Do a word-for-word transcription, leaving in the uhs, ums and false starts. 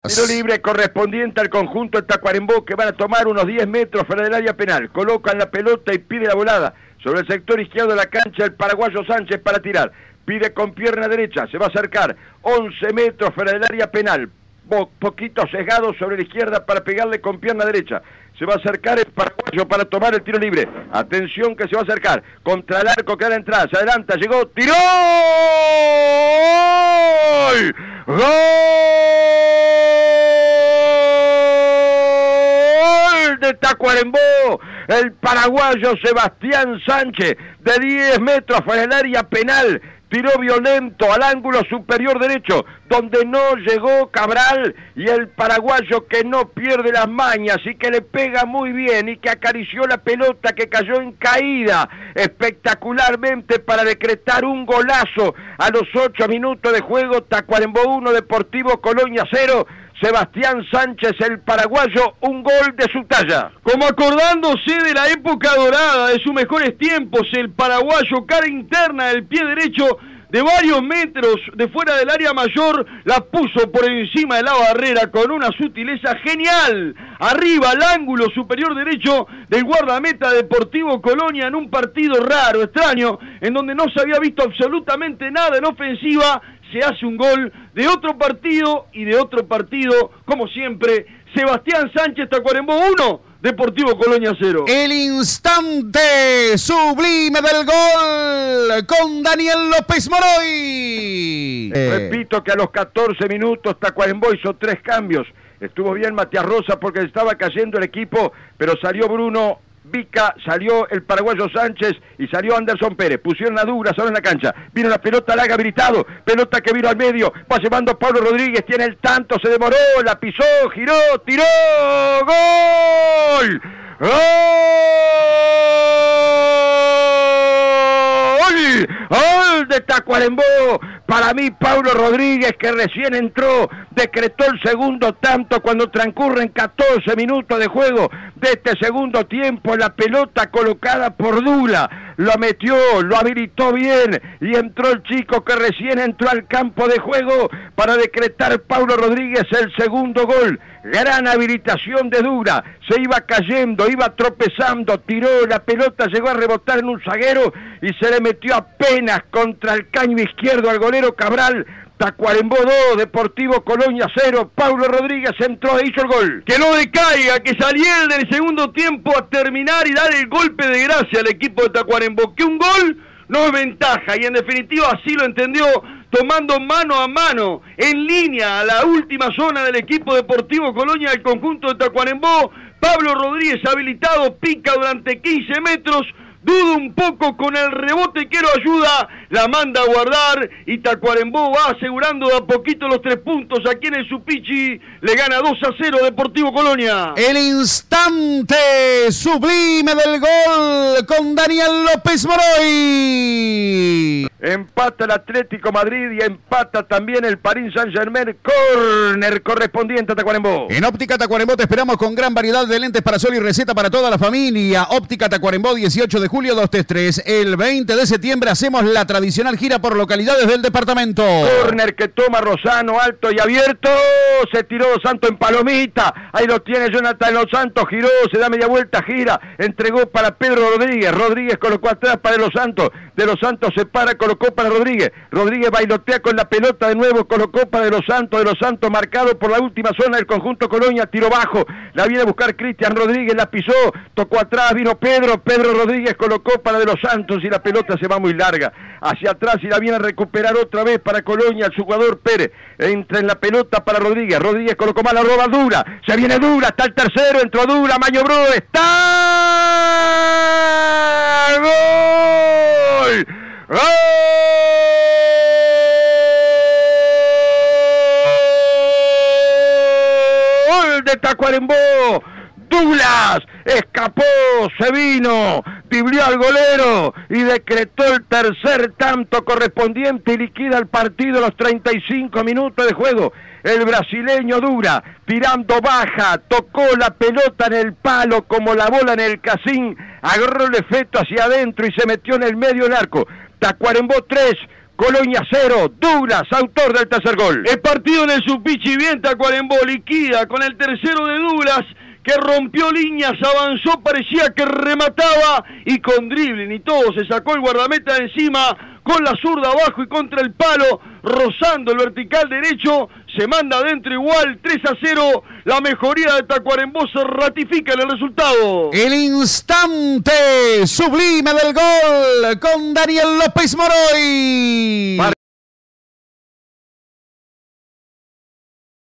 Tiro libre correspondiente al conjunto de Tacuarembó, que van a tomar unos diez metros fuera del área penal. Colocan la pelota y pide la volada. Sobre el sector izquierdo de la cancha, el paraguayo Sánchez para tirar. Pide con pierna derecha, se va a acercar. once metros fuera del área penal. Bo poquito sesgado sobre la izquierda para pegarle con pierna derecha. Se va a acercar el paraguayo para tomar el tiro libre. Atención que se va a acercar. Contra el arco que da la entrada. Se adelanta, llegó, tiró. ¡Gol! ¡Gol de Tacuarembó! El paraguayo Sebastián Sánchez, de diez metros fuera del área penal. Tiró violento al ángulo superior derecho, donde no llegó Cabral, y el paraguayo que no pierde las mañas y que le pega muy bien y que acarició la pelota que cayó en caída espectacularmente para decretar un golazo a los ocho minutos de juego. Tacuarembó uno, Deportivo Colonia cero. Sebastián Sánchez, el paraguayo, un gol de su talla. Como acordándose de la época dorada, de sus mejores tiempos, el paraguayo, cara interna del pie derecho, de varios metros de fuera del área mayor, la puso por encima de la barrera con una sutileza genial. Arriba al ángulo superior derecho del guardameta Deportivo Colonia, en un partido raro, extraño, en donde no se había visto absolutamente nada en ofensiva. Se hace un gol de otro partido y de otro partido, como siempre. Sebastián Sánchez, Tacuarembó uno, Deportivo Colonia cero. El instante sublime del gol con Daniel López Moroy. Eh. Repito que a los catorce minutos Tacuarembó hizo tres cambios. Estuvo bien Matías Rosa porque estaba cayendo el equipo, pero salió Bruno Vica, salió el paraguayo Sánchez y salió Anderson Pérez. Pusieron a Douglas ahora en la cancha. Vino la pelota, la haga habilitado. Pelota que vino al medio. Va llevando Pablo Rodríguez. Tiene el tanto, se demoró, la pisó, giró, tiró. ¡Gol! ¡Gol! ¡Gol de Tacuarembó! Para mí, Pablo Rodríguez, que recién entró, decretó el segundo tanto cuando transcurren catorce minutos de juego de este segundo tiempo. La pelota colocada por Dula, lo metió, lo habilitó bien y entró el chico que recién entró al campo de juego para decretar Pablo Rodríguez el segundo gol. Gran habilitación de Dura, se iba cayendo, iba tropezando, tiró, la pelota llegó a rebotar en un zaguero y se le metió apenas contra el caño izquierdo al golero Cabral. Tacuarembó dos, Deportivo Colonia cero. Pablo Rodríguez entró e hizo el gol. Que no decaiga, que saliera del segundo tiempo a terminar y dar el golpe de gracia al equipo de Tacuarembó. Que un gol no es ventaja, y en definitiva así lo entendió, tomando mano a mano, en línea a la última zona del equipo Deportivo Colonia del conjunto de Tacuarembó. Pablo Rodríguez habilitado, pica durante quince metros, duda un poco con el rebote que lo ayuda, la manda a guardar y Tacuarembó va asegurando de a poquito los tres puntos aquí en el Supichi. Le gana dos a cero Deportivo Colonia. El instante sublime del gol con Daniel López Moroy. Empata el Atlético Madrid y empata también el Paris Saint-Germain. Córner correspondiente a Tacuarembó. En Óptica Tacuarembó te esperamos con gran variedad de lentes para sol y receta para toda la familia. Óptica Tacuarembó, dieciocho de julio dos tres tres. El veinte de septiembre hacemos la tradicional gira por localidades del departamento. Córner que toma Rosano, alto y abierto. Se tiró Dos Santos en palomita. Ahí lo tiene Jonathan Dos Santos. Giró, se da media vuelta, gira. Entregó para Pedro Rodríguez. Rodríguez colocó atrás para Dos Santos. De Dos Santos se para, colocó para Rodríguez. Rodríguez bailotea con la pelota de nuevo. Colocó para De Dos Santos. De Dos Santos marcado por la última zona del conjunto Colonia. Tiro bajo. La viene a buscar Cristian Rodríguez. La pisó. Tocó atrás. Vino Pedro. Pedro Rodríguez colocó para De Los Santos y la pelota se va muy larga hacia atrás y la viene a recuperar otra vez para Colonia. El jugador Pérez entra en la pelota para Rodríguez. Rodríguez colocó mal, la roba Dura. Se viene Dura, está el tercero, entró Dura, maniobró, está gol. Gol de Tacuarembó. Douglas escapó, se vino, dribló al golero y decretó el tercer tanto correspondiente y liquida el partido a los treinta y cinco minutos de juego. El brasileño Dura, tirando baja, tocó la pelota en el palo como la bola en el casín, agarró el efecto hacia adentro y se metió en el medio del arco. Tacuarembó tres, Colonia cero, Douglas, autor del tercer gol. El partido en el Supichi, bien Tacuarembó, liquida con el tercero de Douglas, que rompió líneas, avanzó, parecía que remataba, y con dribbling y todo, se sacó el guardameta de encima, con la zurda abajo y contra el palo, rozando el vertical derecho, se manda adentro igual, tres a cero, la mejoría de Tacuarembó se ratifica en el resultado. El instante sublime del gol con Daniel López Moroy.